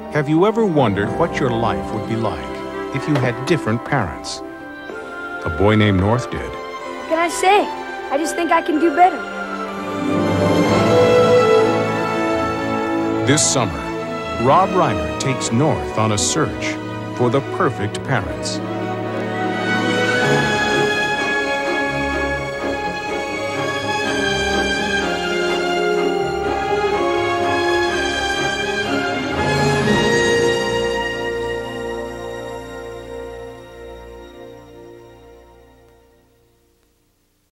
Have you ever wondered what your life would be like if you had different parents? A boy named North did. What can I say? I just think I can do better. This summer, Rob Reiner takes North on a search for the perfect parents.